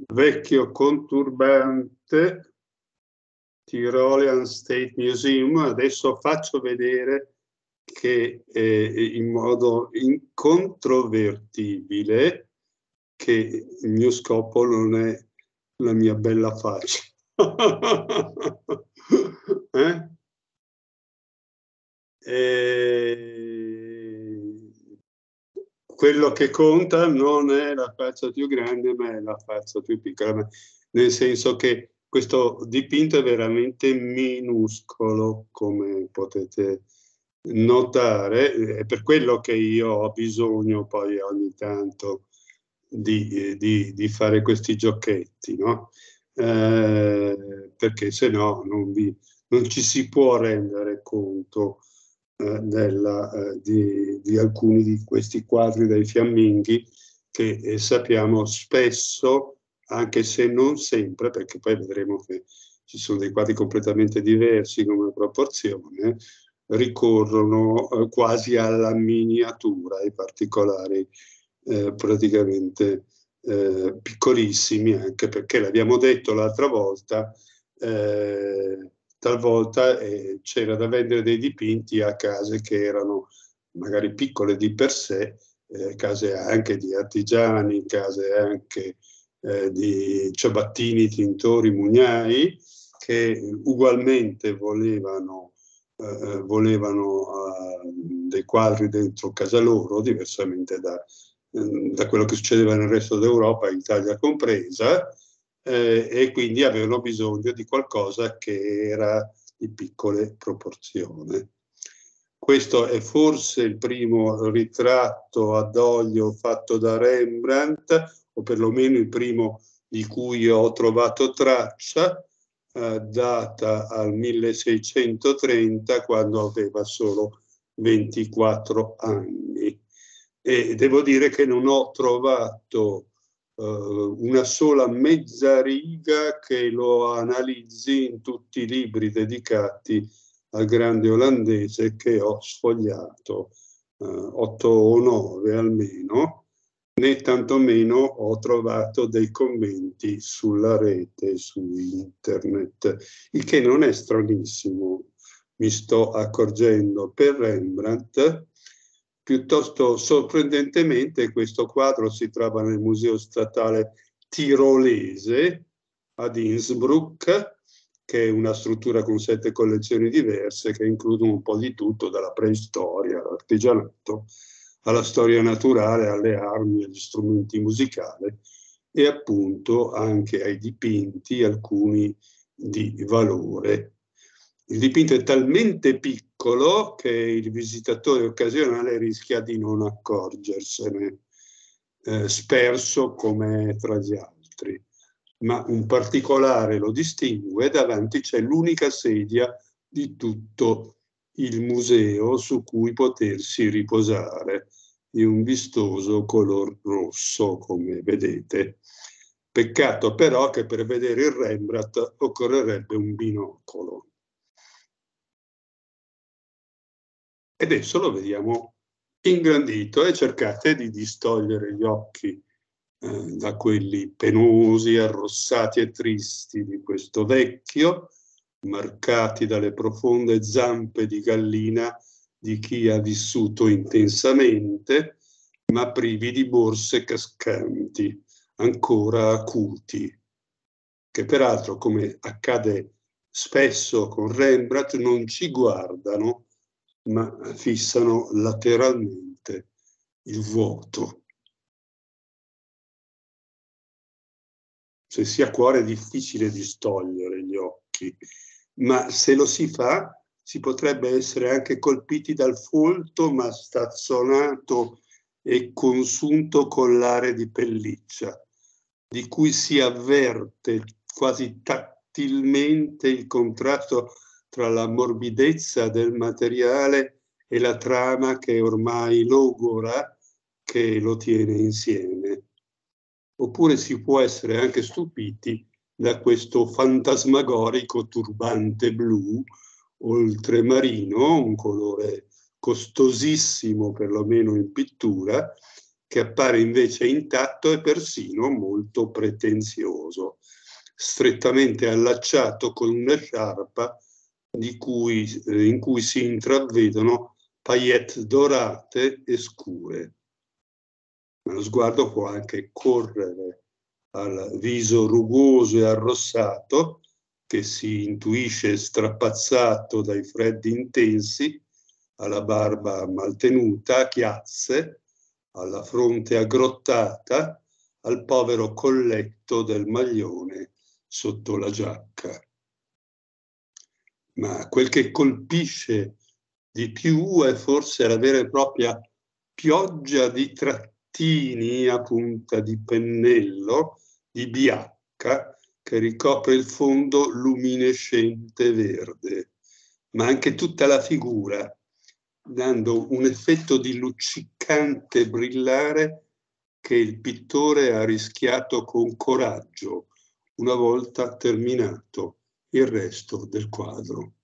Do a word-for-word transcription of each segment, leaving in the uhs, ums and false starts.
vecchio conturbante Tyrolean State Museum. Adesso faccio vedere che eh, in modo incontrovertibile che il mio scopo non è la mia bella faccia. eh? E... quello che conta non è la faccia più grande, ma è la faccia più piccola, nel senso che questo dipinto è veramente minuscolo, come potete notare. È per quello che io ho bisogno poi ogni tanto di, di, di fare questi giochetti, no? Eh, perché se no non, vi, non ci si può rendere conto eh, della, eh, di, di alcuni di questi quadri dai fiamminghi che eh, sappiamo spesso, anche se non sempre, perché poi vedremo che ci sono dei quadri completamente diversi come proporzione, ricorrono eh, quasi alla miniatura, ai particolari eh, praticamente eh, piccolissimi, anche perché l'abbiamo detto l'altra volta, eh, talvolta eh, c'era da vendere dei dipinti a case che erano magari piccole di per sé, eh, case anche di artigiani, case anche eh, di ciabattini, tintori, mugnai, che ugualmente volevano, eh, volevano eh, dei quadri dentro casa loro, diversamente da, eh, da quello che succedeva nel resto d'Europa, Italia compresa, eh, e quindi avevano bisogno di qualcosa che era di piccole proporzioni. Questo è forse il primo ritratto ad olio fatto da Rembrandt, o perlomeno il primo di cui ho trovato traccia, eh, data al milleseicentotrenta, quando aveva solo ventiquattro anni. E devo dire che non ho trovato eh, una sola mezza riga che lo analizzi in tutti i libri dedicati al grande olandese che ho sfogliato, eh, otto o nove almeno, né tantomeno ho trovato dei commenti sulla rete, su internet, il che non è stranissimo, mi sto accorgendo. Per Rembrandt, piuttosto sorprendentemente, questo quadro si trova nel Museo Statale Tirolese ad Innsbruck, che è una struttura con sette collezioni diverse che includono un po' di tutto, dalla preistoria all'artigianato, alla storia naturale, alle armi, agli strumenti musicali e appunto anche ai dipinti, alcuni di valore. Il dipinto è talmente piccolo che il visitatore occasionale rischia di non accorgersene, eh, sperso come tra gli altri. Ma un particolare lo distingue: davanti c'è l'unica sedia di tutto il museo su cui potersi riposare, di un vistoso color rosso, come vedete. Peccato però che per vedere il Rembrandt occorrerebbe un binocolo. E adesso lo vediamo ingrandito e cercate di distogliere gli occhi eh, da quelli penosi, arrossati e tristi di questo vecchio, marcati dalle profonde zampe di gallina di chi ha vissuto intensamente, ma privi di borse cascanti, ancora acuti, che peraltro, come accade spesso con Rembrandt, non ci guardano, ma fissano lateralmente il vuoto. Se si ha cuore è difficile distogliere gli occhi, ma se lo si fa si potrebbe essere anche colpiti dal folto ma stazzonato e consunto collare di pelliccia, di cui si avverte quasi tattilmente il contrasto tra la morbidezza del materiale e la trama che è ormai logora che lo tiene insieme. Oppure si può essere anche stupiti da questo fantasmagorico turbante blu oltremarino, un colore costosissimo perlomeno in pittura, che appare invece intatto e persino molto pretenzioso, strettamente allacciato con una sciarpa di cui, eh, in cui si intravedono paillette dorate e scure. Ma lo sguardo può anche correre al viso rugoso e arrossato, che si intuisce strapazzato dai freddi intensi, alla barba maltenuta a chiazze, alla fronte aggrottata, al povero colletto del maglione sotto la giacca. Ma quel che colpisce di più è forse la vera e propria pioggia di trattini a punta di pennello, di biacca, che ricopre il fondo luminescente verde, ma anche tutta la figura, dando un effetto di luccicante brillare che il pittore ha rischiato con coraggio una volta terminato il resto del quadro.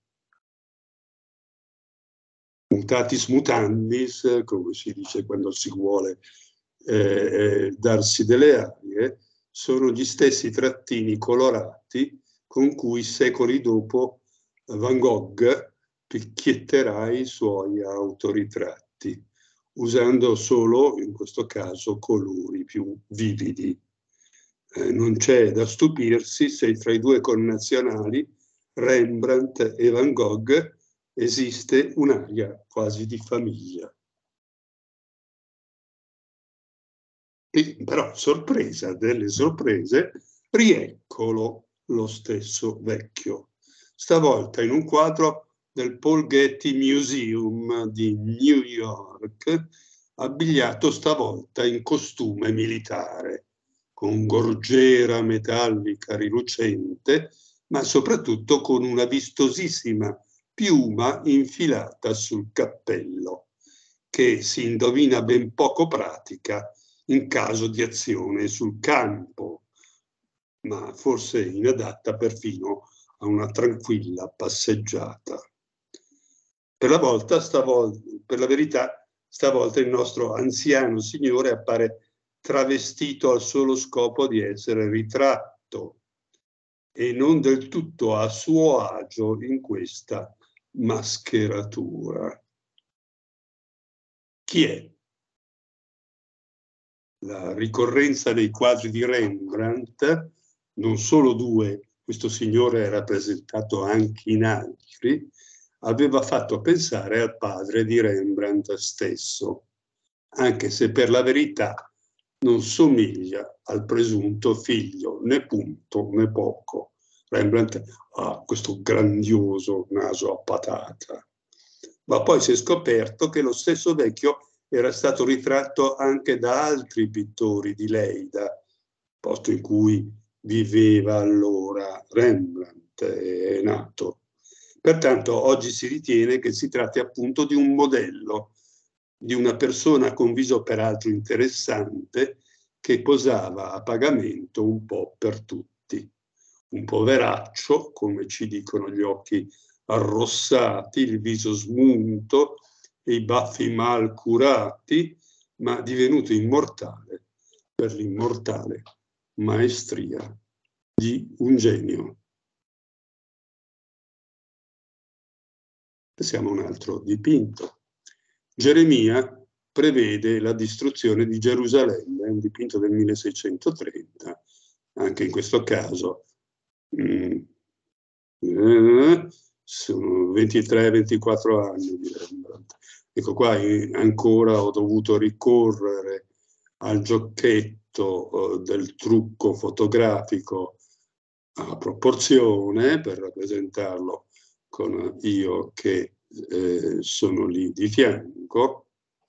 Mutatis mutandis, come si dice quando si vuole eh, darsi delle arie, sono gli stessi trattini colorati con cui secoli dopo Van Gogh picchietterà i suoi autoritratti, usando solo, in questo caso, colori più vividi. Eh, non c'è da stupirsi se tra i due connazionali, Rembrandt e Van Gogh, esiste un'aria quasi di famiglia. E, però, sorpresa delle sorprese, rieccolo lo stesso vecchio, stavolta in un quadro del Paul Getty Museum di New York, abbigliato stavolta in costume militare, con gorgiera metallica rilucente, ma soprattutto con una vistosissima piuma infilata sul cappello, che si indovina ben poco pratica in caso di azione sul campo, ma forse inadatta perfino a una tranquilla passeggiata. Per la volta, stavolta, per la verità, stavolta il nostro anziano signore appare travestito al solo scopo di essere ritratto e non del tutto a suo agio in questa mascheratura. Chi è? La ricorrenza dei quadri di Rembrandt, non solo due, questo signore è rappresentato anche in altri, aveva fatto pensare al padre di Rembrandt stesso, anche se per la verità non somiglia al presunto figlio, né punto né poco. Rembrandt ha questo grandioso naso a patata. Ma poi si è scoperto che lo stesso vecchio era stato ritratto anche da altri pittori di Leida, posto in cui viveva allora Rembrandt, è nato. Pertanto oggi si ritiene che si tratti appunto di un modello, di una persona con viso peraltro interessante che posava a pagamento un po' per tutti. Un poveraccio, come ci dicono gli occhi arrossati, il viso smunto e i baffi mal curati, ma divenuto immortale per l'immortale maestria di un genio. Pensiamo a un altro dipinto. Geremia prevede la distruzione di Gerusalemme, è un dipinto del milleseicentotrenta, anche in questo caso mm, eh, sono ventitré ventiquattro anni di Rembrandt. Ecco qua ancora ho dovuto ricorrere al giochetto eh, del trucco fotografico a proporzione per rappresentarlo con io che eh, sono lì di fianco.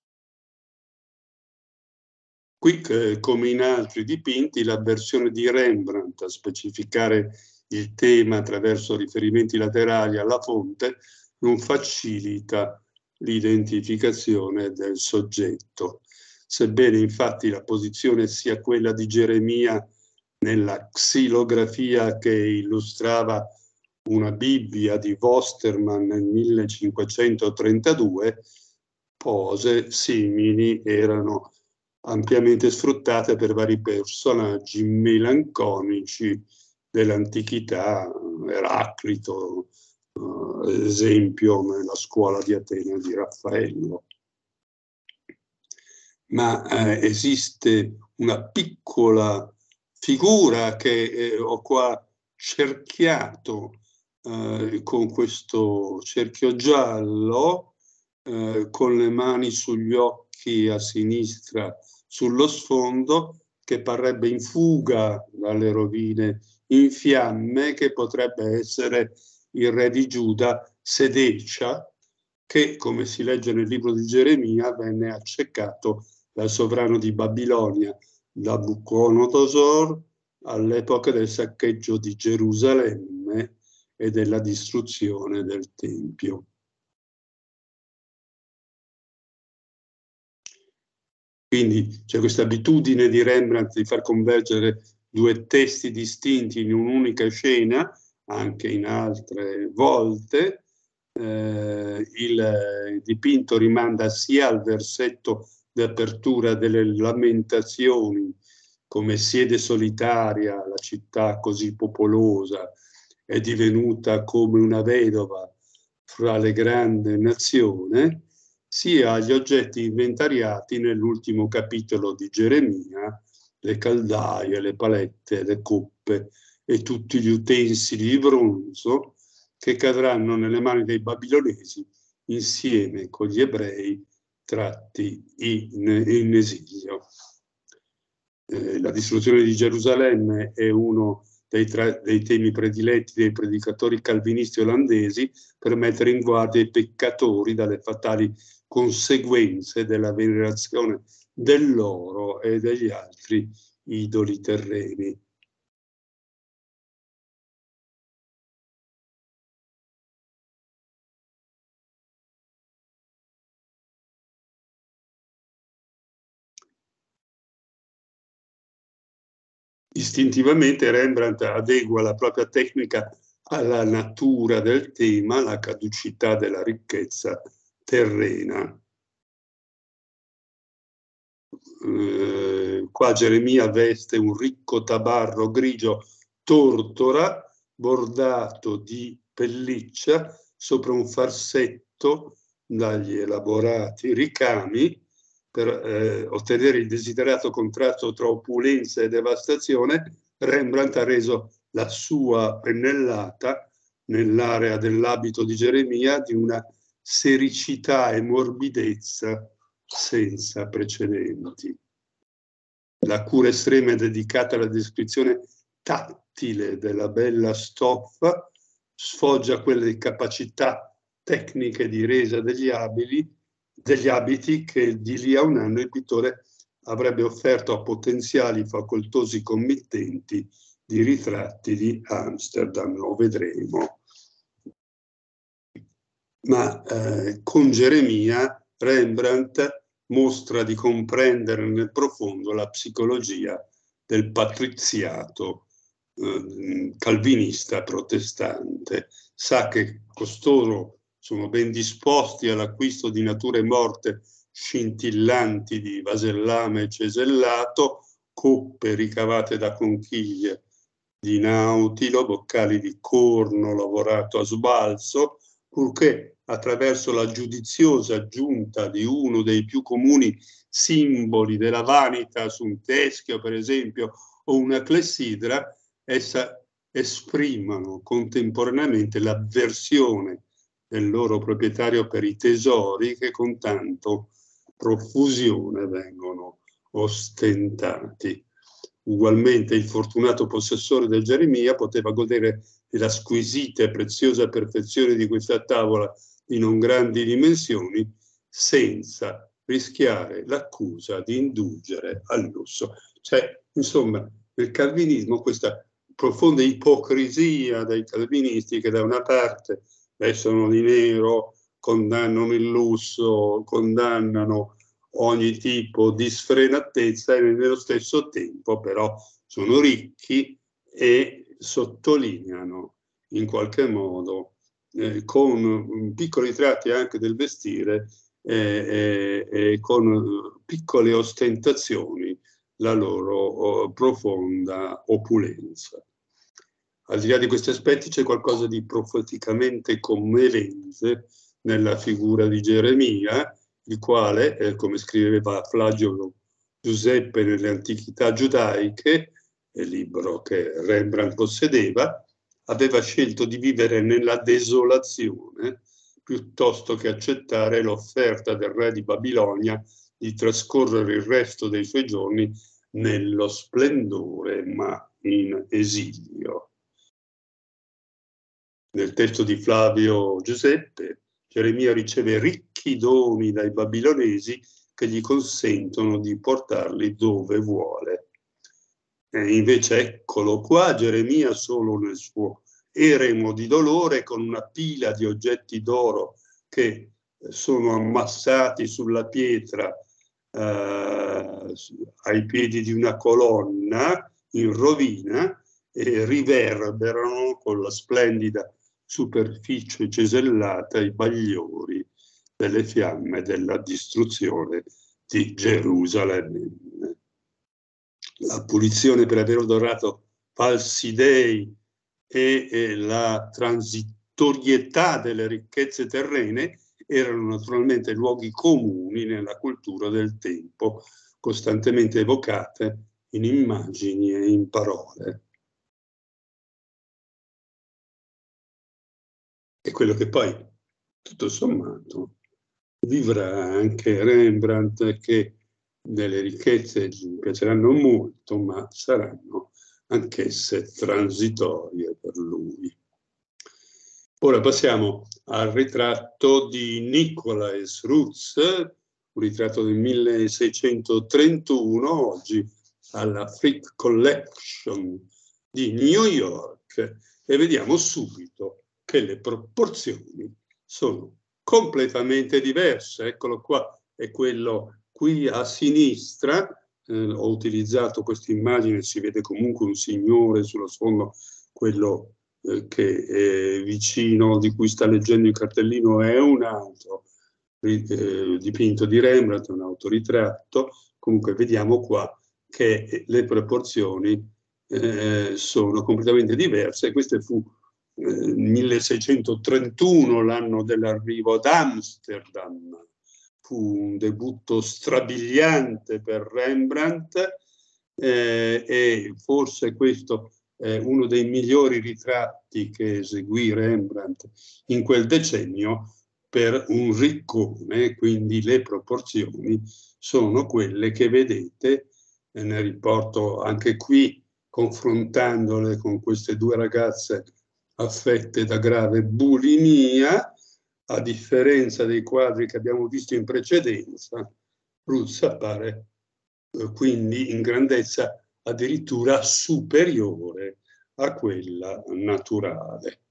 Qui, eh, come in altri dipinti, la versione di Rembrandt a specificare il tema attraverso riferimenti laterali alla fonte non facilita l'identificazione del soggetto. Sebbene infatti la posizione sia quella di Geremia nella xilografia che illustrava una Bibbia di Vosterman nel millecinquecentotrentadue, pose simili erano ampiamente sfruttate per vari personaggi melanconici dell'antichità, Eraclito, uh, esempio nella scuola di Atene di Raffaello. Ma eh, esiste una piccola figura che eh, ho qua cerchiato eh, con questo cerchio giallo, eh, con le mani sugli occhi a sinistra sullo sfondo, che parrebbe in fuga dalle rovine in fiamme, che potrebbe essere il re di Giuda, Sedecia, che, come si legge nel libro di Geremia, venne accecato dal sovrano di Babilonia, Nabucodonosor, all'epoca del saccheggio di Gerusalemme e della distruzione del Tempio. Quindi c'è questa abitudine di Rembrandt di far convergere due testi distinti in un'unica scena, anche in altre volte. Eh, il dipinto rimanda sia al versetto d'apertura delle Lamentazioni, come siede solitaria la città così popolosa, è divenuta come una vedova fra le grandi nazioni, sia agli oggetti inventariati nell'ultimo capitolo di Geremia, le caldaie, le palette, le coppe e tutti gli utensili di bronzo che cadranno nelle mani dei babilonesi insieme con gli ebrei tratti in, in esilio. Eh, la distruzione di Gerusalemme è uno dei, tra, dei temi prediletti dei predicatori calvinisti olandesi per mettere in guardia i peccatori dalle fatali conseguenze della venerazione dell'oro e degli altri idoli terreni. Istintivamente Rembrandt adegua la propria tecnica alla natura del tema, la caducità della ricchezza terrena. Eh, qua Geremia veste un ricco tabarro grigio tortora bordato di pelliccia sopra un farsetto dagli elaborati ricami per eh, ottenere il desiderato contrasto tra opulenza e devastazione. Rembrandt ha reso la sua pennellata nell'area dell'abito di Geremia di una sericità e morbidezza senza precedenti. La cura estrema è dedicata alla descrizione tattile della bella stoffa, sfoggia quelle capacità tecniche di resa degli abili, degli abiti che di lì a un anno il pittore avrebbe offerto a potenziali facoltosi committenti di ritratti di Amsterdam, lo vedremo. Ma eh, con Geremia Rembrandt mostra di comprendere nel profondo la psicologia del patriziato eh, calvinista protestante. Sa che costoro sono ben disposti all'acquisto di nature morte scintillanti di vasellame cesellato, coppe ricavate da conchiglie di nautilo, boccali di corno lavorato a sbalzo, purché attraverso la giudiziosa aggiunta di uno dei più comuni simboli della vanità su un teschio, per esempio, o una clessidra, essa esprimano contemporaneamente l'avversione del loro proprietario per i tesori che con tanto profusione vengono ostentati. Ugualmente il fortunato possessore del Geremia poteva godere della squisita e preziosa perfezione di questa tavola di non grandi dimensioni senza rischiare l'accusa di indulgere al lusso. Cioè, insomma, nel calvinismo questa profonda ipocrisia dei calvinisti che da una parte vestono di nero, condannano il lusso, condannano ogni tipo di sfrenatezza e nello stesso tempo però sono ricchi e sottolineano in qualche modo eh, con piccoli tratti anche del vestire e eh, eh, con piccole ostentazioni la loro oh, profonda opulenza. Al di là di questi aspetti c'è qualcosa di profeticamente commovente nella figura di Geremia, il quale, eh, come scriveva Flagio Giuseppe nelle Antichità giudaiche, il libro che Rembrandt possedeva, aveva scelto di vivere nella desolazione piuttosto che accettare l'offerta del re di Babilonia di trascorrere il resto dei suoi giorni nello splendore ma in esilio. Nel testo di Flavio Giuseppe, Geremia riceve ricchi doni dai babilonesi che gli consentono di portarli dove vuole. E invece eccolo qua, Geremia solo nel suo eremo di dolore, con una pila di oggetti d'oro che sono ammassati sulla pietra eh, ai piedi di una colonna in rovina e riverberano con la splendida superficie cesellata i bagliori delle fiamme della distruzione di Gerusalemme. La punizione per aver adorato falsi dei e, e la transitorietà delle ricchezze terrene erano naturalmente luoghi comuni nella cultura del tempo, costantemente evocate in immagini e in parole. E quello che poi, tutto sommato, vivrà anche Rembrandt, che delle ricchezze gli piaceranno molto, ma saranno anch'esse transitorie per lui. Ora passiamo al ritratto di Nicolaes Ruz, un ritratto del milleseicentotrentuno, oggi alla Frick Collection di New York, e vediamo subito che le proporzioni sono completamente diverse. Eccolo qua, è quello qui a sinistra. Eh, ho utilizzato questa immagine, si vede comunque un signore sullo sfondo, quello eh, che è vicino, di cui sta leggendo il cartellino, è un altro eh, dipinto di Rembrandt, un autoritratto. Comunque vediamo qua che le proporzioni eh, sono completamente diverse. Questo fu eh, milleseicentotrentuno, l'anno dell'arrivo ad Amsterdam. Fu un debutto strabiliante per Rembrandt eh, e forse questo è uno dei migliori ritratti che eseguì Rembrandt in quel decennio per un riccone, quindi le proporzioni sono quelle che vedete. E ne riporto anche qui, confrontandole con queste due ragazze affette da grave bulimia. A differenza dei quadri che abbiamo visto in precedenza, Ruz appare eh, quindi in grandezza addirittura superiore a quella naturale.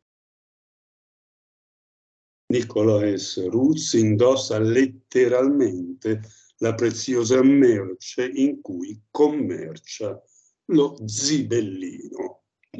Nicolaes Ruz indossa letteralmente la preziosa merce in cui commercia lo zibellino.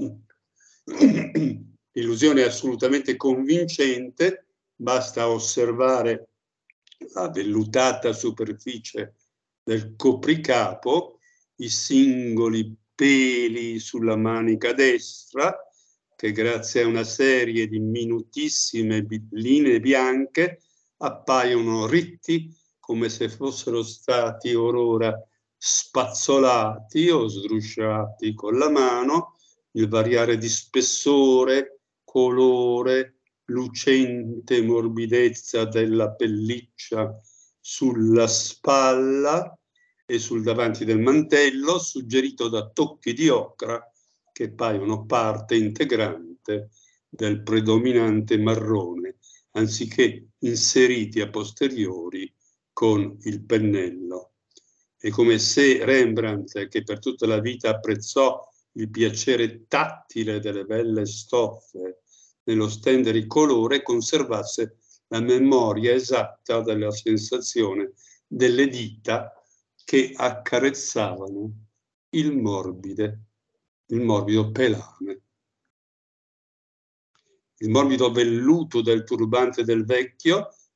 L'illusione è assolutamente convincente. Basta osservare la vellutata superficie del copricapo, i singoli peli sulla manica destra, che grazie a una serie di minutissime linee bianche appaiono ritti come se fossero stati orora spazzolati o sdrusciati con la mano. Il variare di spessore, colore, lucente morbidezza della pelliccia sulla spalla e sul davanti del mantello, suggerito da tocchi di ocra che paiono parte integrante del predominante marrone, anziché inseriti a posteriori con il pennello. È come se Rembrandt, che per tutta la vita apprezzò il piacere tattile delle belle stoffe nello stendere il colore, conservasse la memoria esatta della sensazione delle dita che accarezzavano il, morbide, il morbido pelame. Il morbido velluto del turbante del vecchio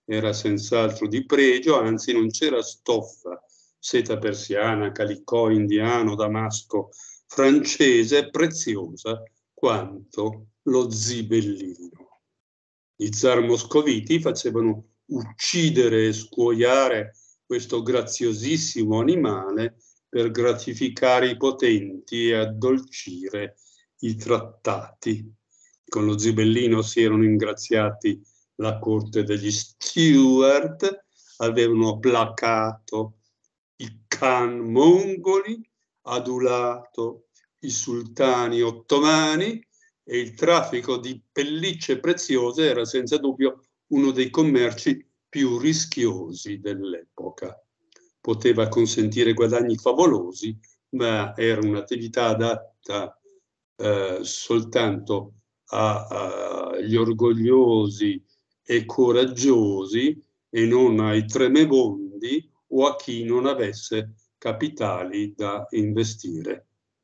era senz'altro di pregio, anzi non c'era stoffa, seta persiana, calicò indiano, damasco francese preziosa quanto lo zibellino. I zar moscoviti facevano uccidere e scuoiare questo graziosissimo animale per gratificare i potenti e addolcire i trattati. Con lo zibellino si erano ingraziati la corte degli Stuart, avevano placato i Khan mongoli, adulato i sultani ottomani, e il traffico di pellicce preziose era senza dubbio uno dei commerci più rischiosi dell'epoca. Poteva consentire guadagni favolosi, ma era un'attività adatta eh, soltanto agli orgogliosi e coraggiosi e non ai tremebondi o a chi non avesse capitali da investire.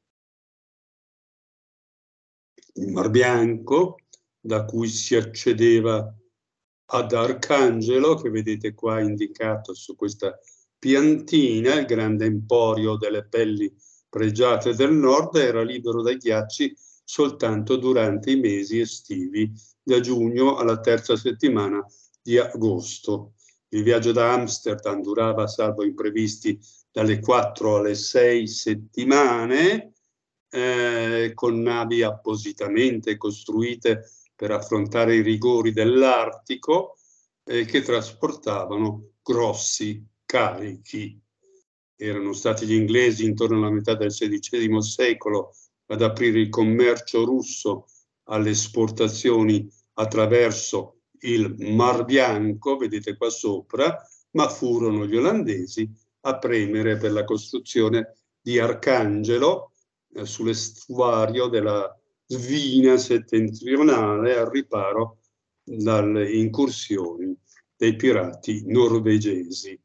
Il Mar Bianco, da cui si accedeva ad Arcangelo, che vedete qua indicato su questa piantina, il grande emporio delle pelli pregiate del nord, era libero dai ghiacci soltanto durante i mesi estivi, da giugno alla terza settimana di agosto. Il viaggio da Amsterdam durava, salvo imprevisti, dalle quattro alle sei settimane, eh, con navi appositamente costruite per affrontare i rigori dell'Artico, eh, che trasportavano grossi carichi. Erano stati gli inglesi intorno alla metà del sedicesimo secolo ad aprire il commercio russo alle esportazioni attraverso il Mar Bianco, vedete qua sopra, ma furono gli olandesi a premere per la costruzione di Arcangelo eh, sull'estuario della Svina settentrionale, al riparo dalle incursioni dei pirati norvegesi.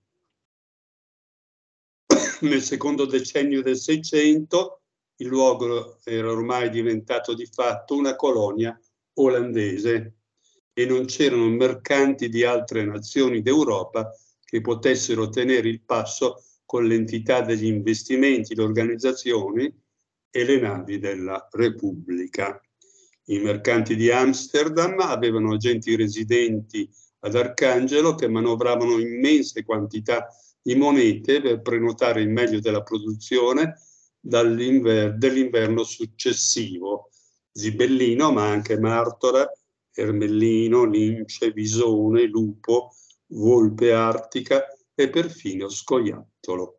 Nel secondo decennio del Seicento il luogo era ormai diventato di fatto una colonia olandese e non c'erano mercanti di altre nazioni d'Europa che potessero tenere il passo con l'entità degli investimenti, le organizzazioni e le navi della Repubblica. I mercanti di Amsterdam avevano agenti residenti ad Arcangelo che manovravano immense quantità di monete per prenotare il meglio della produzione dell'inverno successivo. Zibellino, ma anche martora, ermellino, lince, visone, lupo, volpe artica e perfino scoiattolo.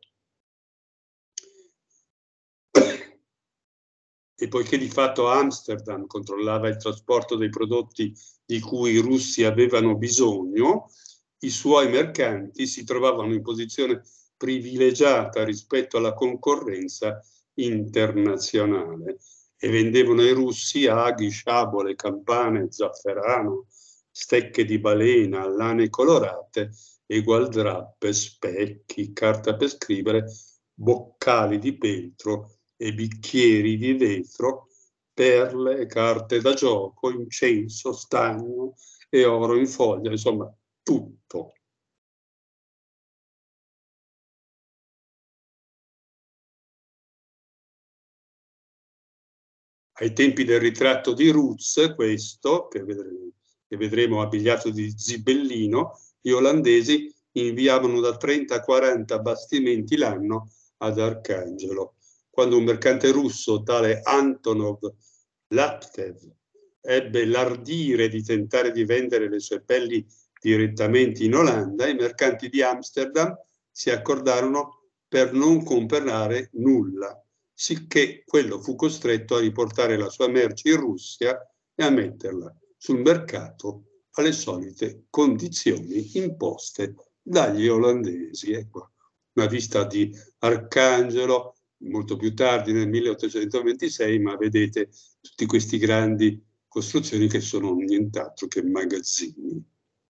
E poiché di fatto Amsterdam controllava il trasporto dei prodotti di cui i russi avevano bisogno, i suoi mercanti si trovavano in posizione privilegiata rispetto alla concorrenza internazionale e vendevano ai russi aghi, sciabole, campane, zafferano, stecche di balena, lane colorate e gualdrappe, specchi, carta per scrivere, boccali di peltro e bicchieri di vetro, perle, carte da gioco, incenso, stagno e oro in foglia, insomma tutto. Ai tempi del ritratto di Ruz, questo, che vedremo, che vedremo abbigliato di zibellino, gli olandesi inviavano da trenta a quaranta bastimenti l'anno ad Arcangelo. Quando un mercante russo, tale Antonov Laptev, ebbe l'ardire di tentare di vendere le sue pelli direttamente in Olanda, i mercanti di Amsterdam si accordarono per non comprare nulla, sicché quello fu costretto a riportare la sua merce in Russia e a metterla sul mercato alle solite condizioni imposte dagli olandesi. Ecco, una vista di Arcangelo molto più tardi nel milleottocentoventisei, ma vedete tutti questi grandi costruzioni che sono nient'altro che magazzini.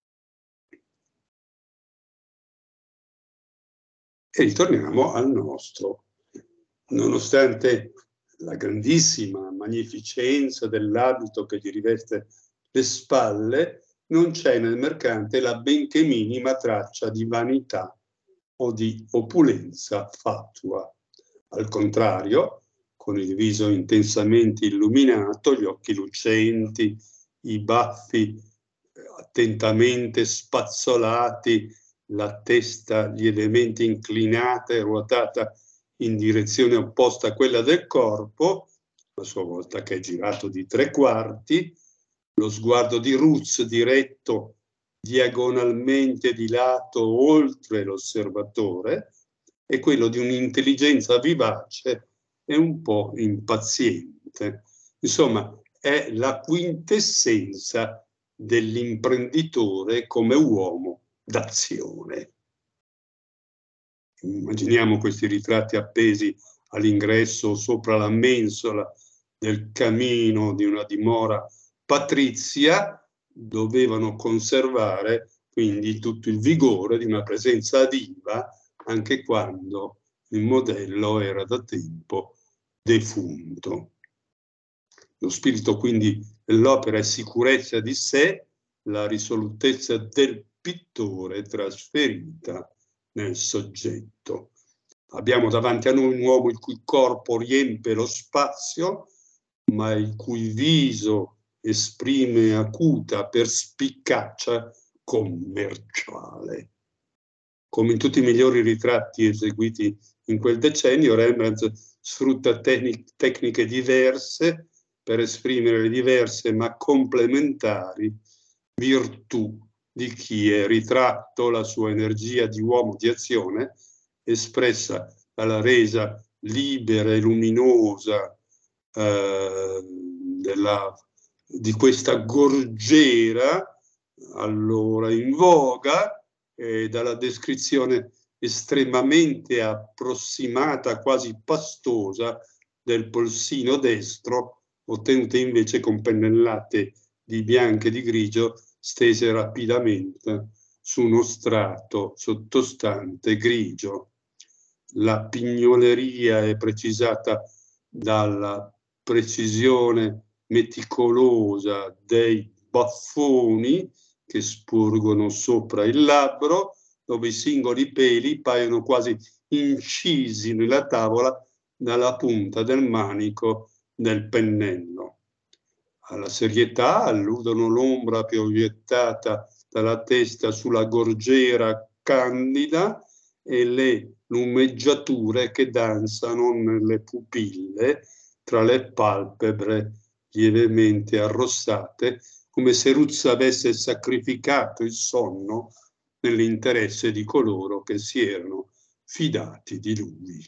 E ritorniamo al nostro. Nonostante la grandissima magnificenza dell'abito che gli riveste le spalle, non c'è nel mercante la benché minima traccia di vanità o di opulenza fatua. Al contrario, con il viso intensamente illuminato, gli occhi lucenti, i baffi attentamente spazzolati, la testa lievemente inclinata e ruotata in direzione opposta a quella del corpo, a sua volta che è girato di tre quarti, lo sguardo di Ruz diretto diagonalmente di lato oltre l'osservatore e quello di un'intelligenza vivace e un po' impaziente. Insomma, è la quintessenza dell'imprenditore come uomo d'azione. Immaginiamo questi ritratti appesi all'ingresso sopra la mensola del camino di una dimora patrizia, dovevano conservare quindi tutto il vigore di una presenza diva anche quando il modello era da tempo defunto. Lo spirito quindi dell'opera è sicurezza di sé, la risolutezza del pittore trasferita nel soggetto. Abbiamo davanti a noi un uomo il cui corpo riempie lo spazio, ma il cui viso esprime acuta perspicacia commerciale. Come in tutti i migliori ritratti eseguiti in quel decennio, Rembrandt sfrutta tec- tecniche diverse per esprimere le diverse ma complementari virtù di chi è ritratto, la sua energia di uomo di azione, espressa dalla resa libera e luminosa eh, della, di questa gorgiera allora in voga, e dalla descrizione estremamente approssimata, quasi pastosa, del polsino destro, ottenute invece con pennellate di bianco e di grigio stese rapidamente su uno strato sottostante grigio. La pignoleria è precisata dalla precisione meticolosa dei baffoni che spurgono sopra il labbro, dove i singoli peli paiono quasi incisi nella tavola dalla punta del manico del pennello. Alla serietà alludono l'ombra proiettata dalla testa sulla gorgiera candida e le lumeggiature che danzano nelle pupille tra le palpebre lievemente arrossate, come se Ruz avesse sacrificato il sonno nell'interesse di coloro che si erano fidati di lui.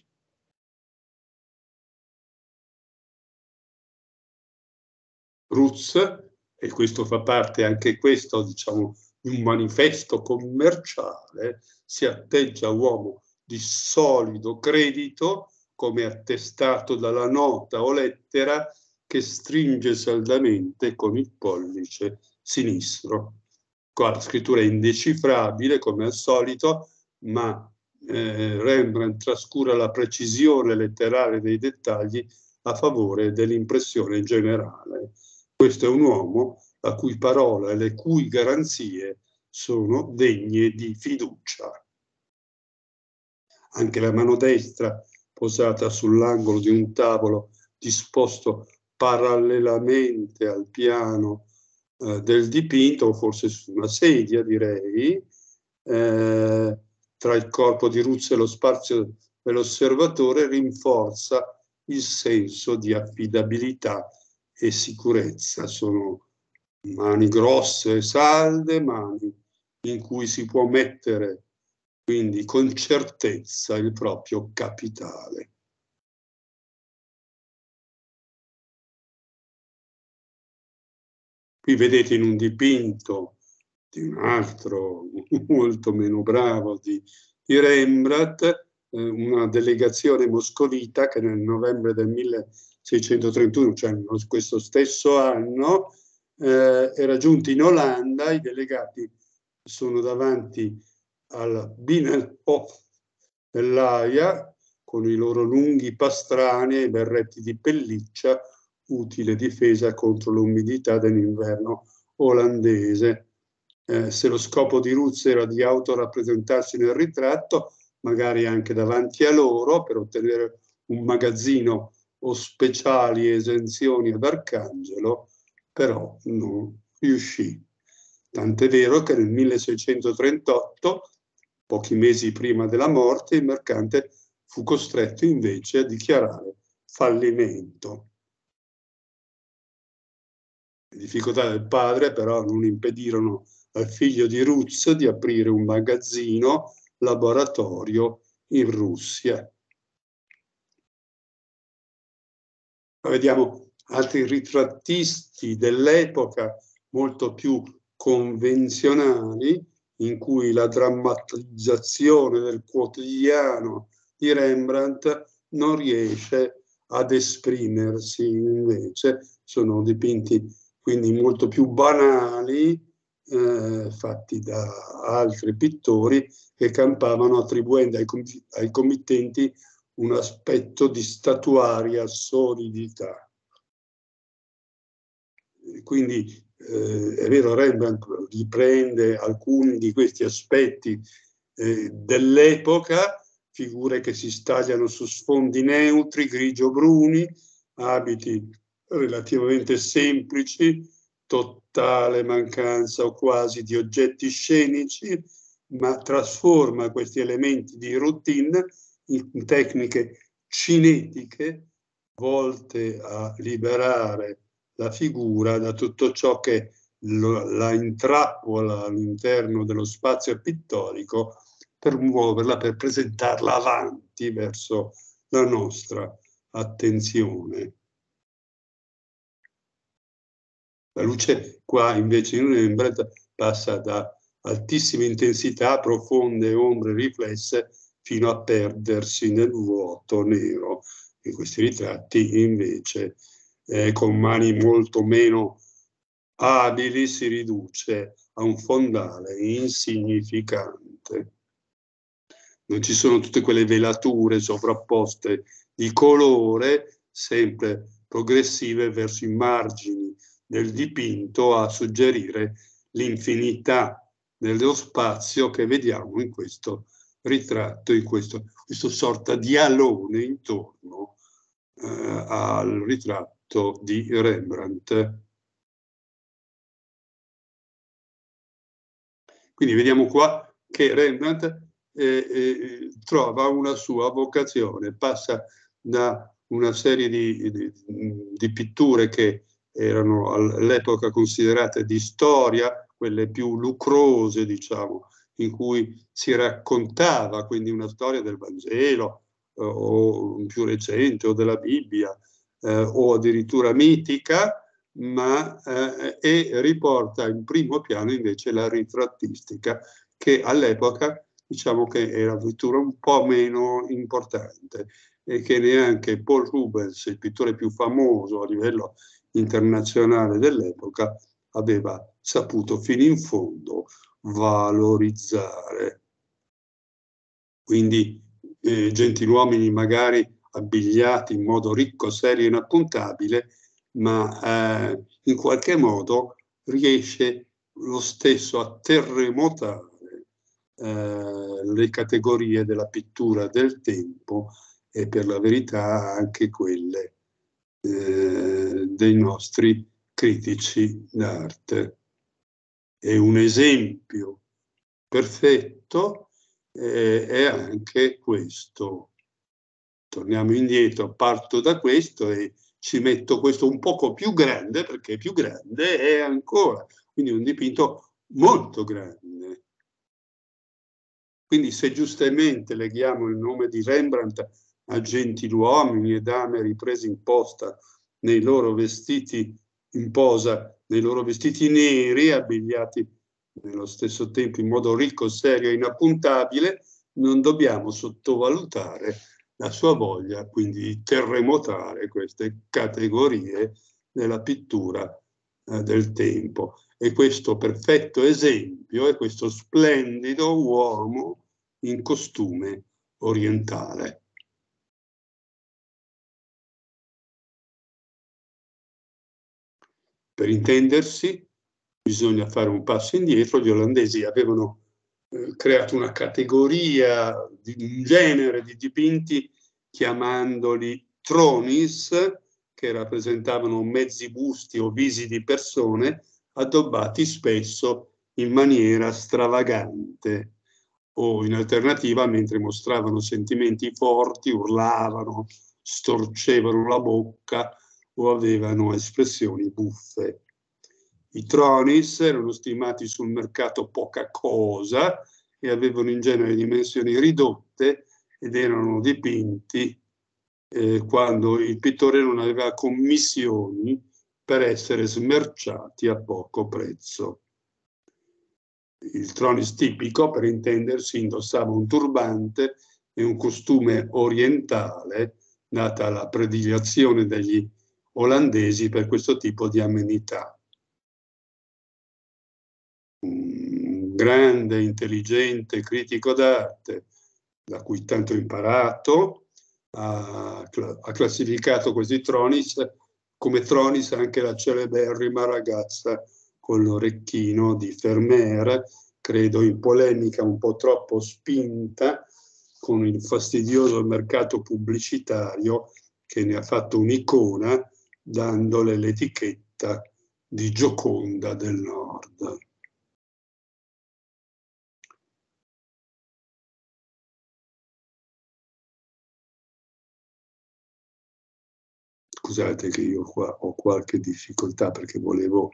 Ruz, e questo fa parte anche questo, diciamo, di un manifesto commerciale, si atteggia uomo di solido credito, come attestato dalla nota o lettera che stringe saldamente con il pollice sinistro. Qua la scrittura è indecifrabile come al solito, ma eh, Rembrandt trascura la precisione letterale dei dettagli a favore dell'impressione generale. Questo è un uomo la cui parola e le cui garanzie sono degne di fiducia. Anche la mano destra, posata sull'angolo di un tavolo disposto parallelamente al piano eh, del dipinto, o forse su una sedia direi, eh, tra il corpo di Ruz e lo spazio dell'osservatore, rinforza il senso di affidabilità e sicurezza. Sono mani grosse e salde, mani in cui si può mettere quindi con certezza il proprio capitale. Qui vedete in un dipinto di un altro molto meno bravo di, di Rembrandt, eh, una delegazione moscovita che nel novembre del milleseicentotrentuno, cioè in questo stesso anno, eh, era giunta in Olanda. I delegati sono davanti al Binnenhof dell'Aia con i loro lunghi pastrani e i berretti di pelliccia, utile difesa contro l'umidità dell'inverno olandese. eh, se lo scopo di Ruz era di autorappresentarsi nel ritratto, magari anche davanti a loro, per ottenere un magazzino o speciali esenzioni ad Arcangelo, però non riuscì. Tant'è vero che nel milleseicentotrentotto, pochi mesi prima della morte, il mercante fu costretto invece a dichiarare fallimento. Le difficoltà del padre però non impedirono al figlio di Ruz di aprire un magazzino laboratorio in Russia. Ma vediamo altri ritrattisti dell'epoca molto più convenzionali, in cui la drammatizzazione del quotidiano di Rembrandt non riesce ad esprimersi, invece sono dipinti quindi molto più banali, eh, fatti da altri pittori che campavano attribuendo ai, com ai committenti un aspetto di statuaria solidità. Quindi eh, è vero, Rembrandt riprende alcuni di questi aspetti eh, dell'epoca, figure che si stagliano su sfondi neutri, grigio-bruni, abiti relativamente semplici, totale mancanza o quasi di oggetti scenici, ma trasforma questi elementi di routine in tecniche cinetiche volte a liberare la figura da tutto ciò che lo, la intrappola all'interno dello spazio pittorico per muoverla, per presentarla avanti verso la nostra attenzione. La luce qua invece in Rembrandt passa da altissime intensità, profonde ombre riflesse, fino a perdersi nel vuoto nero. In questi ritratti invece eh, con mani molto meno abili si riduce a un fondale insignificante. Non ci sono tutte quelle velature sovrapposte di colore, sempre progressive verso i margini del dipinto, a suggerire l'infinità dello spazio che vediamo in questo ritratto, in questo, questo sorta di alone intorno eh, al ritratto di Rembrandt. Quindi vediamo qua che Rembrandt eh, eh, trova una sua vocazione, passa da una serie di, di, di pitture che erano all'epoca considerate di storia, quelle più lucrose, diciamo, in cui si raccontava quindi una storia del Vangelo eh, o più recente o della Bibbia eh, o addirittura mitica, ma eh, e riporta in primo piano invece la ritrattistica, che all'epoca diciamo che era addirittura un po' meno importante e che neanche Paul Rubens, il pittore più famoso a livello internazionale dell'epoca, aveva saputo fino in fondo valorizzare. Quindi eh, gentiluomini magari abbigliati in modo ricco, serio e inappuntabile, ma eh, in qualche modo riesce lo stesso a terremotare eh, le categorie della pittura del tempo e per la verità anche quelle eh, dei nostri critici d'arte. È un esempio perfetto eh, è anche questo. Torniamo indietro, parto da questo e ci metto questo un poco più grande, perché più grande è ancora, quindi un dipinto molto grande. Quindi se giustamente leghiamo il nome di Rembrandt a gentiluomini e dame ripresi in posta nei loro vestiti in posa, nei loro vestiti neri, abbigliati nello stesso tempo in modo ricco, serio e inappuntabile, non dobbiamo sottovalutare la sua voglia quindi di terremotare queste categorie della pittura eh, del tempo. E questo perfetto esempio è questo splendido uomo in costume orientale. Per intendersi, bisogna fare un passo indietro. Gli olandesi avevano eh, creato una categoria, di, un genere di dipinti chiamandoli tronis, che rappresentavano mezzi busti o visi di persone addobbati spesso in maniera stravagante, o in alternativa, mentre mostravano sentimenti forti, urlavano, storcevano la bocca o avevano espressioni buffe. I tronis erano stimati sul mercato poca cosa e avevano in genere dimensioni ridotte ed erano dipinti eh, quando il pittore non aveva commissioni per essere smerciati a poco prezzo. Il tronis tipico, per intendersi, indossava un turbante e un costume orientale, data la predilezione degli olandesi per questo tipo di amenità. Un grande, intelligente critico d'arte, da cui tanto ho imparato, ha, ha classificato questi tronis come tronis anche la celeberrima ragazza con l'orecchino di Vermeer, credo in polemica un po' troppo spinta con il fastidioso mercato pubblicitario che ne ha fatto un'icona, dandole l'etichetta di Gioconda del Nord. Scusate che io qua ho qualche difficoltà perché volevo...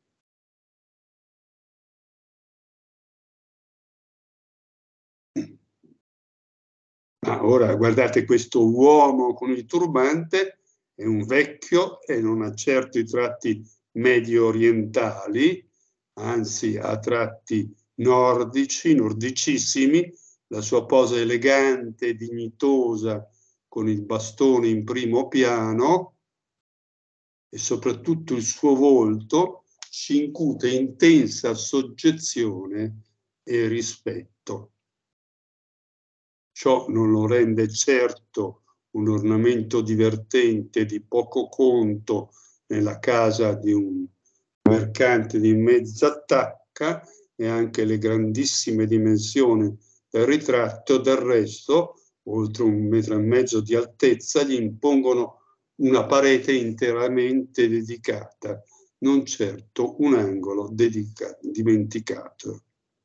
Ah, ora guardate questo uomo con il turbante, è un vecchio e non ha certo i tratti medio orientali, anzi ha tratti nordici, nordicissimi, la sua posa elegante e dignitosa con il bastone in primo piano e soprattutto il suo volto ci incute intensa soggezione e rispetto. Ciò non lo rende certo un ornamento divertente di poco conto nella casa di un mercante di mezza tacca, e anche le grandissime dimensioni del ritratto, del resto, oltre un metro e mezzo di altezza, gli impongono una parete interamente dedicata, non certo un angolo dimenticato.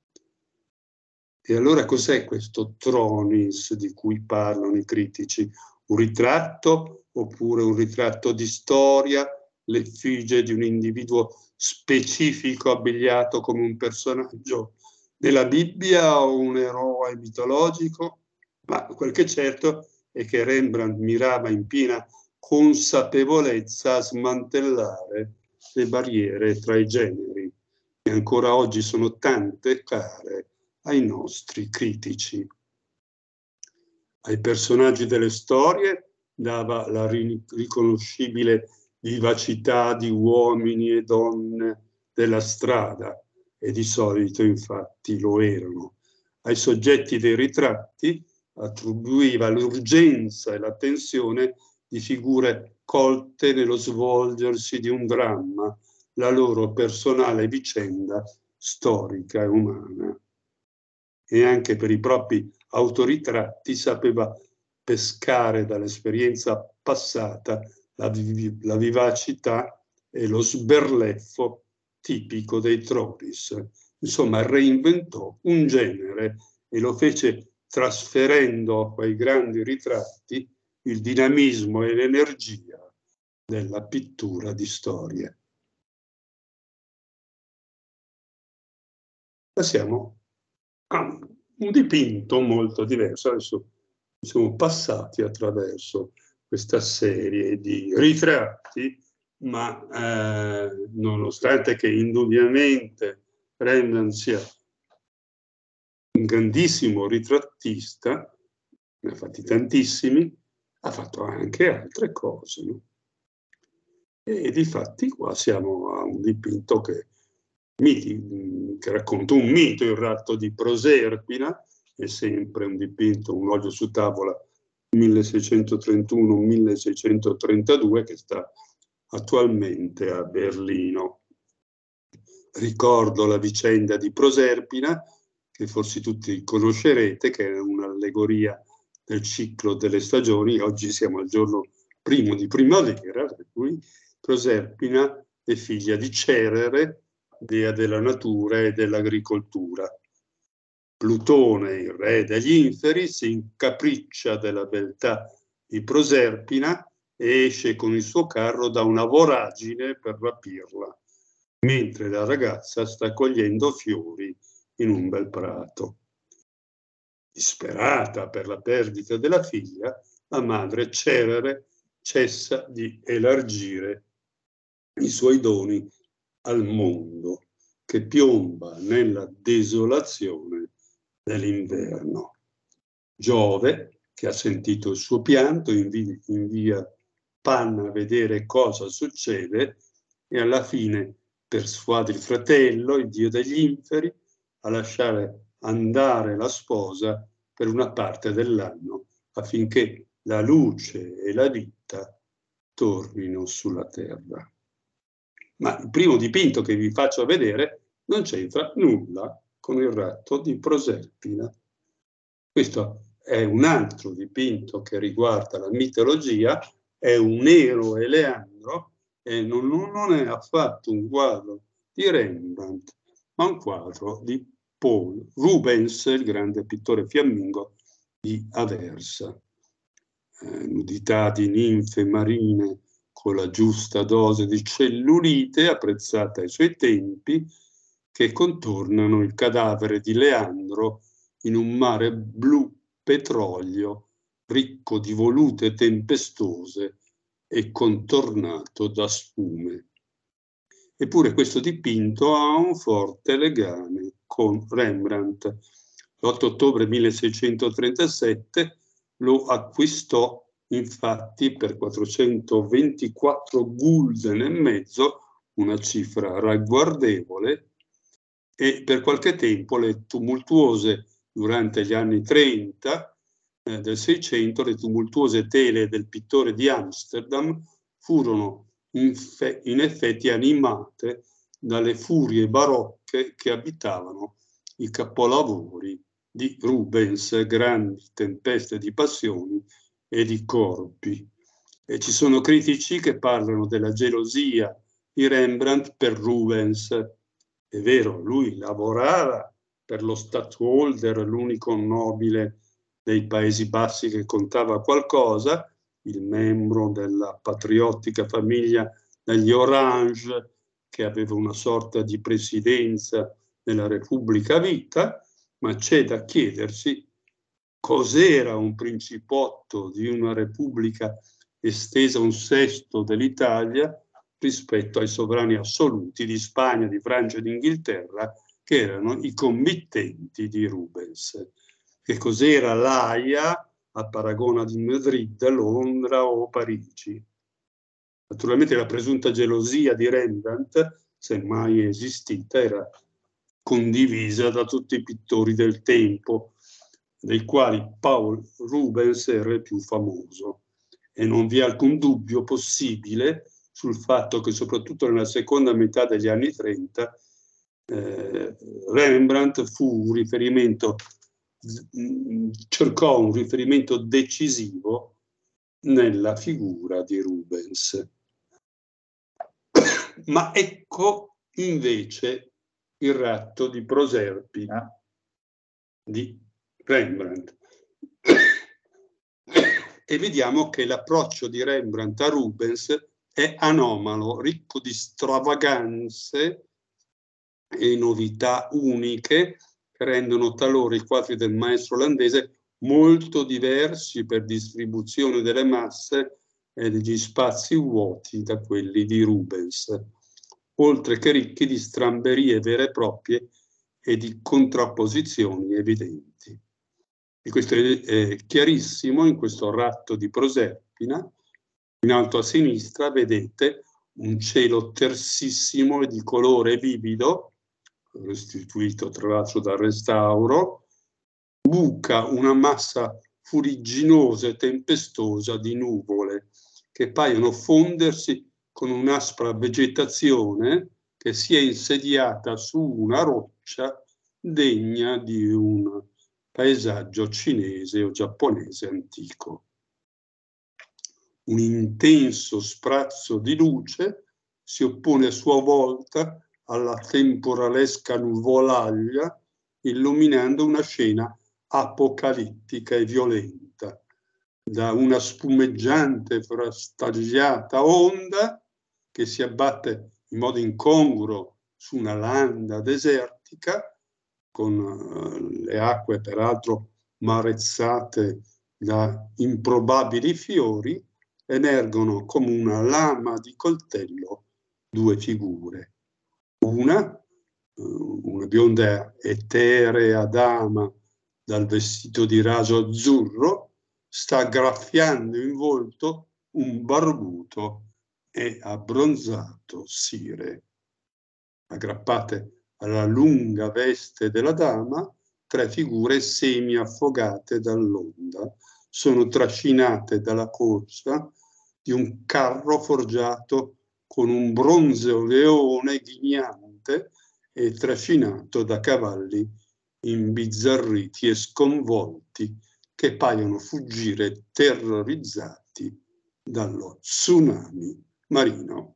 E allora cos'è questo tronis di cui parlano i critici? Un ritratto oppure un ritratto di storia, l'effigie di un individuo specifico abbigliato come un personaggio della Bibbia o un eroe mitologico? Ma quel che è certo è che Rembrandt mirava in piena consapevolezza a smantellare le barriere tra i generi, che ancora oggi sono tante care ai nostri critici. Ai personaggi delle storie dava la riconoscibile vivacità di uomini e donne della strada, e di solito infatti lo erano. Ai soggetti dei ritratti attribuiva l'urgenza e la tensione di figure colte nello svolgersi di un dramma, la loro personale vicenda storica e umana. E anche per i propri autoritratti sapeva pescare dall'esperienza passata la, vi la vivacità e lo sberleffo tipico dei tronis. Insomma, reinventò un genere e lo fece trasferendo a quei grandi ritratti il dinamismo e l'energia della pittura di storia. Passiamo a un dipinto molto diverso. Adesso siamo passati attraverso questa serie di ritratti, ma eh, nonostante che indubbiamente Rembrandt sia un grandissimo ritrattista, ne ha fatti tantissimi, ha fatto anche altre cose, no? E difatti qua siamo a un dipinto che, miti, che racconta un mito, il ratto di Proserpina, è sempre un dipinto, un olio su tavola milleseicentotrentuno milleseicentotentadue che sta attualmente a Berlino. Ricordo la vicenda di Proserpina, che forse tutti conoscerete, che è un'allegoria del ciclo delle stagioni. Oggi siamo al giorno primo di primavera, per cui Proserpina è figlia di Cerere, dea della natura e dell'agricoltura. Plutone, il re degli inferi, si incapriccia della beltà di Proserpina e esce con il suo carro da una voragine per rapirla, mentre la ragazza sta cogliendo fiori in un bel prato. Disperata per la perdita della figlia, la madre Cerere cessa di elargire i suoi doni al mondo, che piomba nella desolazione dell'inverno. Giove, che ha sentito il suo pianto, invia, invia Panna a vedere cosa succede e alla fine persuade il fratello, il dio degli inferi, a lasciare andare la sposa per una parte dell'anno affinché la luce e la vita tornino sulla terra. Ma il primo dipinto che vi faccio vedere non c'entra nulla con il ratto di Proserpina. Questo è un altro dipinto che riguarda la mitologia, è un Ero e Leandro, e non, non è affatto un quadro di Rembrandt, ma un quadro di Paul Rubens, il grande pittore fiammingo di Aversa. Eh, nudità di ninfe marine con la giusta dose di cellulite apprezzata ai suoi tempi, che contornano il cadavere di Leandro in un mare blu petrolio ricco di volute tempestose e contornato da spume. Eppure questo dipinto ha un forte legame con Rembrandt. L'otto ottobre milleseicentotrentasette lo acquistò infatti per quattrocentoventiquattro gulden e mezzo, una cifra ragguardevole, e per qualche tempo le tumultuose, durante gli anni trenta eh, del Seicento, le tumultuose tele del pittore di Amsterdam furono in, in effetti animate dalle furie barocche che abitavano i capolavori di Rubens, grandi tempeste di passioni e di corpi. E ci sono critici che parlano della gelosia di Rembrandt per Rubens. È vero, lui lavorava per lo Stadtholder, l'unico nobile dei Paesi Bassi che contava qualcosa, il membro della patriottica famiglia degli Orange, che aveva una sorta di presidenza nella Repubblica Vita, ma c'è da chiedersi cos'era un principotto di una repubblica estesa un sesto dell'Italia rispetto ai sovrani assoluti di Spagna, di Francia e di Inghilterra, che erano i committenti di Rubens. Che cos'era l'Aia a paragona di Madrid, Londra o Parigi? Naturalmente la presunta gelosia di Rembrandt, se mai è esistita, era condivisa da tutti i pittori del tempo, dei quali Paul Rubens era il più famoso. E non vi è alcun dubbio possibile sul fatto che soprattutto nella seconda metà degli anni trenta eh, Rembrandt fu un riferimento, cercò un riferimento decisivo nella figura di Rubens. Ma ecco invece il ratto di Proserpina di Rembrandt. E vediamo che l'approccio di Rembrandt a Rubens è anomalo, ricco di stravaganze e novità uniche che rendono talora i quadri del maestro olandese molto diversi per distribuzione delle masse e degli spazi vuoti da quelli di Rubens, oltre che ricchi di stramberie vere e proprie e di contrapposizioni evidenti. E questo è chiarissimo in questo ratto di Proserpina. In alto a sinistra vedete un cielo tersissimo e di colore vivido, restituito tra l'altro dal restauro, buca una massa fuligginosa e tempestosa di nuvole che paiono fondersi con un'aspra vegetazione che si è insediata su una roccia degna di un paesaggio cinese o giapponese antico. Un intenso sprazzo di luce si oppone a sua volta alla temporalesca nuvolaglia, illuminando una scena apocalittica e violenta. Da una spumeggiante, frastagliata onda che si abbatte in modo incongruo su una landa desertica, con le acque peraltro marezzate da improbabili fiori, emergono come una lama di coltello due figure. Una, una bionda eterea dama dal vestito di raso azzurro, sta graffiando in volto un barbuto e abbronzato sire. Aggrappate alla lunga veste della dama, tre figure semi-affogate dall'onda sono trascinate dalla corsa di un carro forgiato con un bronzeo leone ghignante e trascinato da cavalli imbizzarriti e sconvolti che paiono fuggire terrorizzati dallo tsunami marino.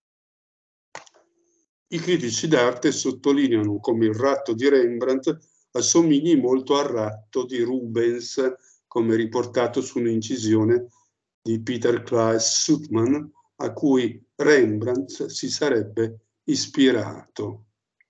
I critici d'arte sottolineano come il ratto di Rembrandt assomigli molto al ratto di Rubens, come riportato su un'incisione di Peter Klaes Suttmann, a cui Rembrandt si sarebbe ispirato.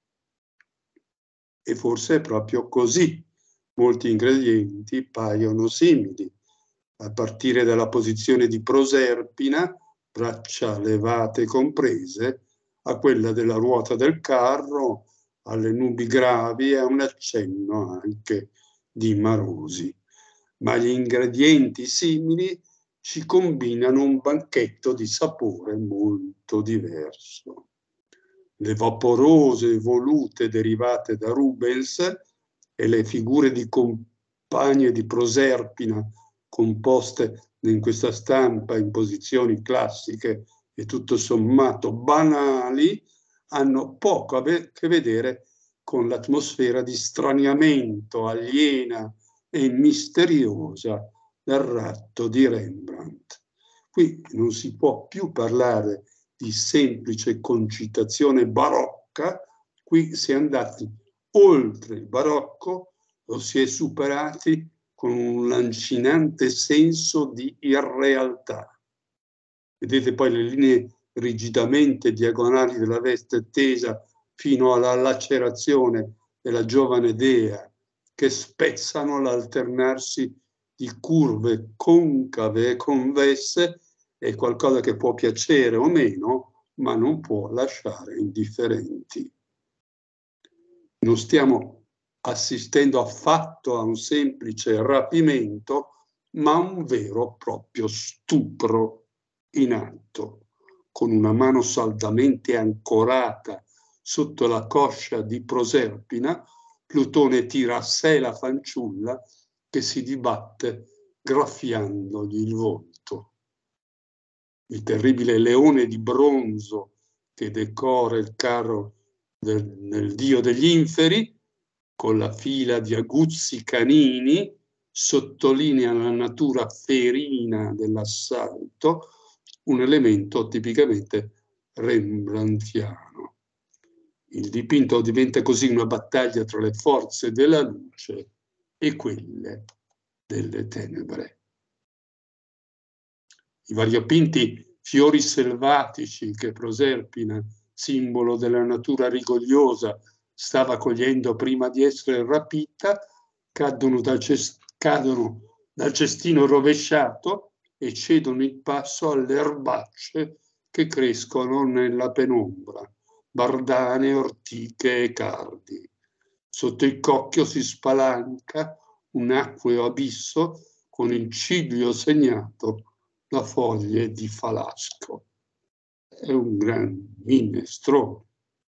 E forse è proprio così. Molti ingredienti paiono simili, a partire dalla posizione di Proserpina, braccia levate comprese, a quella della ruota del carro, alle nubi gravi e a un accenno anche di marosi. Ma gli ingredienti simili ci combinano un banchetto di sapore molto diverso. Le vaporose volute derivate da Rubens e le figure di compagne di Proserpina composte in questa stampa in posizioni classiche e tutto sommato banali, hanno poco a che vedere con l'atmosfera di straniamento aliena e misteriosa del ratto di Rembrandt. Qui non si può più parlare di semplice concitazione barocca, qui si è andati oltre il barocco, lo si è superati con un lancinante senso di irrealtà. Vedete poi le linee rigidamente diagonali della veste tesa fino alla lacerazione della giovane dea, che spezzano l'alternarsi di curve concave e convesse, è qualcosa che può piacere o meno, ma non può lasciare indifferenti. Non stiamo assistendo affatto a un semplice rapimento, ma a un vero e proprio stupro in atto, con una mano saldamente ancorata sotto la coscia di Proserpina, Plutone tira a sé la fanciulla che si dibatte graffiandogli il volto. Il terribile leone di bronzo che decora il carro del, del dio degli inferi, con la fila di aguzzi canini, sottolinea la natura ferina dell'assalto, un elemento tipicamente rembrandtiano. Il dipinto diventa così una battaglia tra le forze della luce e quelle delle tenebre. I variopinti fiori selvatici che Proserpina, simbolo della natura rigogliosa, stava cogliendo prima di essere rapita, cadono dal, cadono dal cestino rovesciato e cedono il passo alle erbacce che crescono nella penombra, bardane, ortiche e cardi. Sotto il cocchio si spalanca un acqueo abisso con il ciglio segnato da foglie di falasco. È un gran minestrone.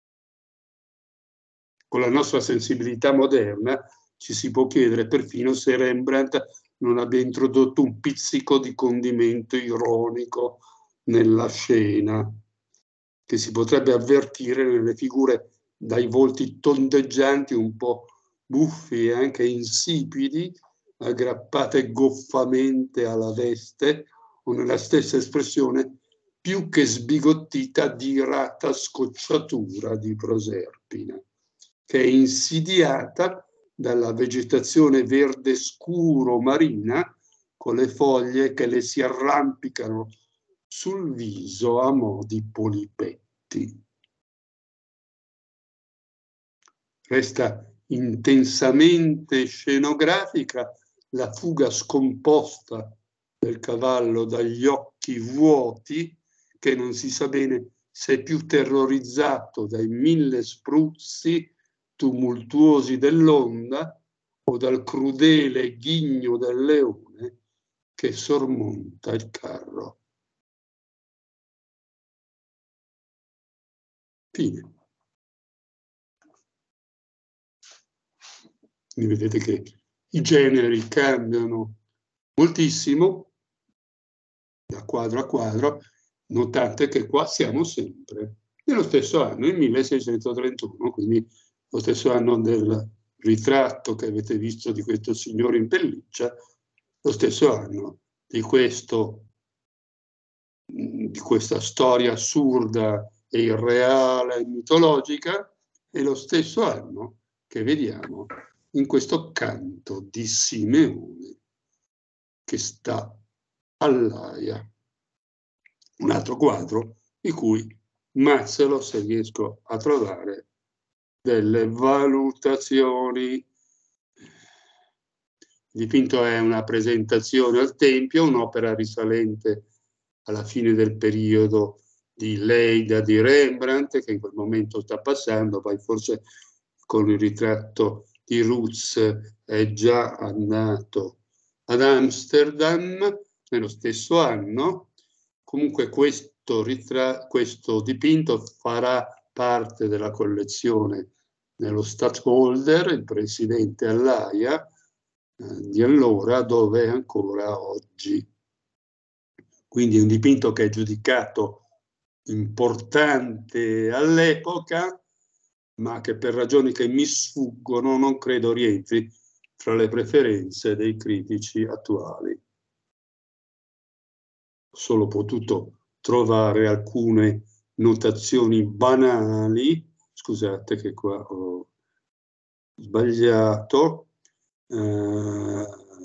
Con la nostra sensibilità moderna ci si può chiedere perfino se Rembrandt non abbia introdotto un pizzico di condimento ironico nella scena. che si potrebbe avvertire nelle figure dai volti tondeggianti, un po' buffi e anche insipidi, aggrappate goffamente alla veste, o nella stessa espressione più che sbigottita di rata scocciatura di Proserpina, che è insidiata dalla vegetazione verde scuro marina, con le foglie che le si arrampicano sul viso a mo' di polipetti. Resta intensamente scenografica la fuga scomposta del cavallo dagli occhi vuoti, che non si sa bene se è più terrorizzato dai mille spruzzi tumultuosi dell'onda o dal crudele ghigno del leone che sormonta il carro. Fine. Quindi vedete che i generi cambiano moltissimo da quadro a quadro. Notate che qua siamo sempre nello stesso anno, il milleseicentotrentuno, quindi lo stesso anno del ritratto che avete visto di questo signore in pelliccia, lo stesso anno di, questo, di questa storia assurda e irreale e mitologica, è lo stesso anno che vediamo in questo canto di Simeone che sta all'Aia. Un altro quadro di cui mazzelo se riesco a trovare delle valutazioni. Il dipinto è una presentazione al Tempio, un'opera risalente alla fine del periodo di Leida di Rembrandt, che in quel momento sta passando, poi forse con il ritratto di Ruz è già andato ad Amsterdam nello stesso anno. Comunque questo, ritra- questo dipinto farà parte della collezione nello Stadtholder, il presidente all'Aia eh, di allora, dove è ancora oggi. Quindi è un dipinto che è giudicato importante all'epoca, ma che per ragioni che mi sfuggono non credo rientri fra le preferenze dei critici attuali. Ho solo potuto trovare alcune notazioni banali, scusate che qua ho sbagliato, eh,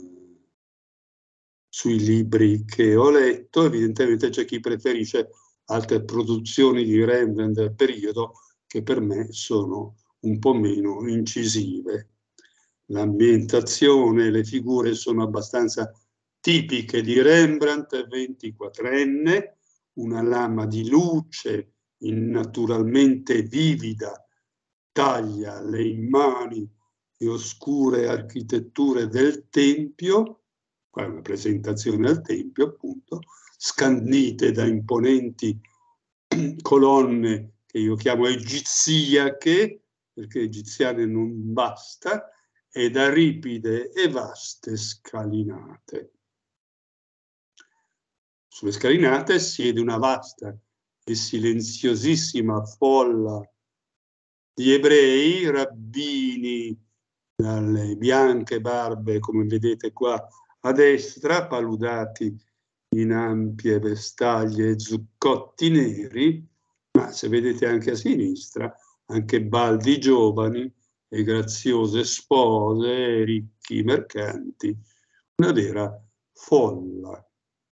sui libri che ho letto. Evidentemente c'è chi preferisce altre produzioni di Rembrandt del periodo che per me sono un po' meno incisive. L'ambientazione e le figure sono abbastanza tipiche di Rembrandt, ventiquattrenne, una lama di luce innaturalmente vivida taglia le immani e oscure architetture del Tempio, qua è una presentazione al Tempio appunto, scandite da imponenti colonne che io chiamo egiziache, perché egiziane non basta, e da ripide e vaste scalinate. Sulle scalinate siede una vasta e silenziosissima folla di ebrei, rabbini dalle bianche barbe, come vedete qua a destra, paludati in ampie vestaglie e zuccotti neri, ma se vedete anche a sinistra, anche baldi giovani e graziose spose e ricchi mercanti, una vera folla.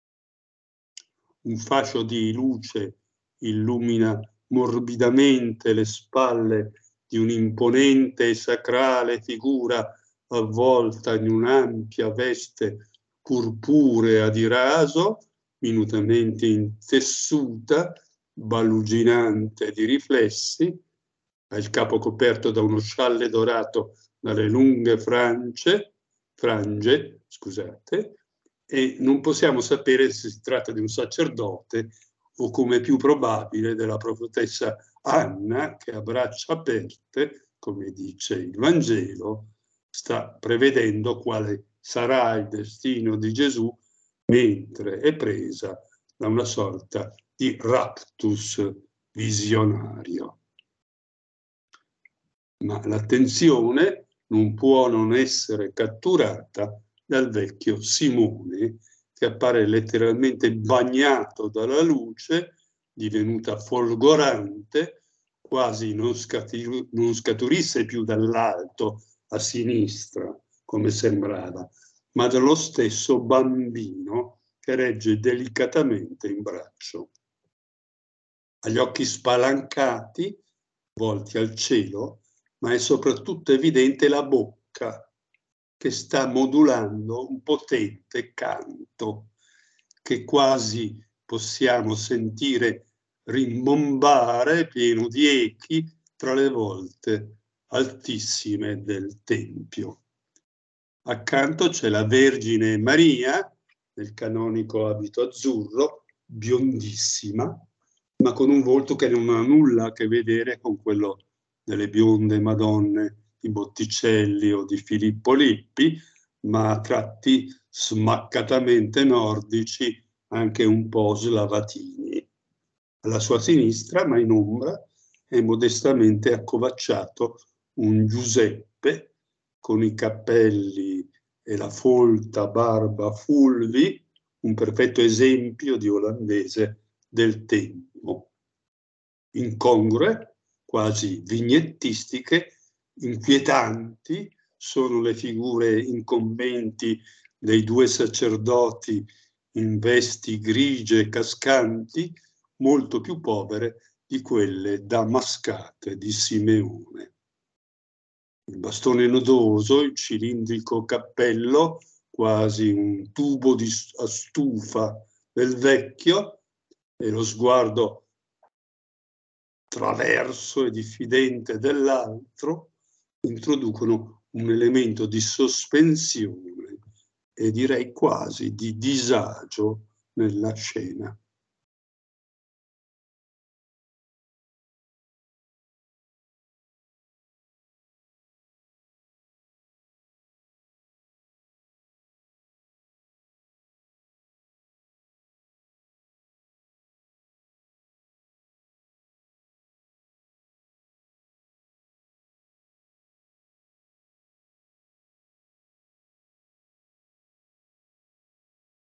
Un fascio di luce illumina morbidamente le spalle di un'imponente e sacrale figura avvolta in un'ampia veste purpurea di raso, minutamente intessuta, baluginante di riflessi, ha il capo coperto da uno scialle dorato dalle lunghe frange, frange, scusate, e non possiamo sapere se si tratta di un sacerdote o, come più probabile, della profetessa Anna, che a braccia aperte, come dice il Vangelo, sta prevedendo quale sarà il destino di Gesù mentre è presa da una sorta di raptus visionario. Ma l'attenzione non può non essere catturata dal vecchio Simone, che appare letteralmente bagnato dalla luce, divenuta folgorante, quasi non, scatu- non scaturisse più dall'alto a sinistra, come sembrava, ma dallo stesso bambino che regge delicatamente in braccio. Ha gli occhi spalancati, volti al cielo, ma è soprattutto evidente la bocca, che sta modulando un potente canto, che quasi possiamo sentire rimbombare pieno di echi tra le volte altissime del Tempio. Accanto c'è la Vergine Maria, nel canonico abito azzurro, biondissima, ma con un volto che non ha nulla a che vedere con quello delle bionde Madonne di Botticelli o di Filippo Lippi, ma a tratti smaccatamente nordici, anche un po' slavatini. Alla sua sinistra, ma in ombra, è modestamente accovacciato un Giuseppe con i capelli e la folta barba fulvi, un perfetto esempio di olandese del tempo. Incongrue, quasi vignettistiche, inquietanti sono le figure incombenti dei due sacerdoti in vesti grigie cascanti, molto più povere di quelle damascate di Simeone. Il bastone nodoso, il cilindrico cappello, quasi un tubo di a stufa del vecchio, e lo sguardo traverso e diffidente dell'altro introducono un elemento di sospensione e direi quasi di disagio nella scena.